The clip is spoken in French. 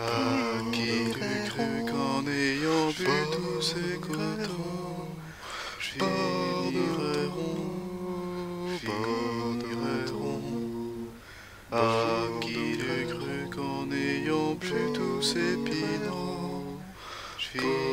qui l'eût cru qu'en ayant vu tous ces coteaux, finirait rond. Ah, qui l'eût cru qu'en ayant vu tous ces pinards,